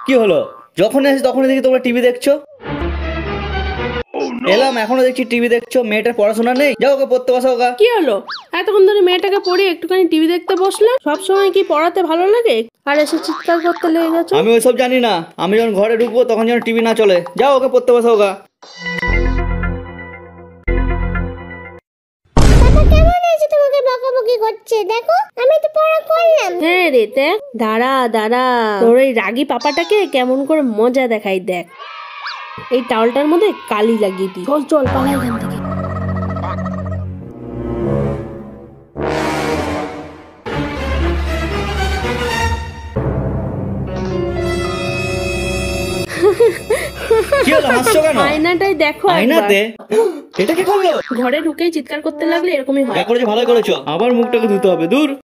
কি হলো? যখন আসি তখনই দেখি তোমরা টিভি দেখছো। এলাম এখনো দেখছি টিভি দেখছো, মেয়েটার পড়াশোনা নেই, যাও ওকে পড়তে বসাও গা। কি হলো? এতক্ষণ ধরে মেয়েটাকে পড়িয়ে একটুখানি টিভি দেখতে বসলাম। সবসময় কি পড়াতে ভালো লাগে আর এসে চিৎকার করতে লেগে গেছো? আমি ওইসব জানি না, আমি যখন ঘরে ঢুকবো তখন যেন টিভি না চলে, যাও ওকে পড়তে বসাও গা। পাপা কেমন আছে তোমাকে বকাবকি করছে? দেখো আমি তো পড়া করলাম। হ্যাঁ রে, দেখ, দাঁড়া দাঁড়া, তোর এই রাগী পাপাটাকে কেমন করে মজা দেখাই দেখ। এই টাওয়ালটার মধ্যে কালি লাগিয়ে দি। চল চল পালাই এখান থেকে। কি হলো, হাসছো কেন? আয়নাটাই দেখো একবার। আয়নাতে? এটা কি করলো? ঘরে ঢুকেই চিৎকার করতে লাগলে এরকমই হয়। যা করেছো ভালো করেছো, আবার মুখটাকে ধুতে হবে, দূর।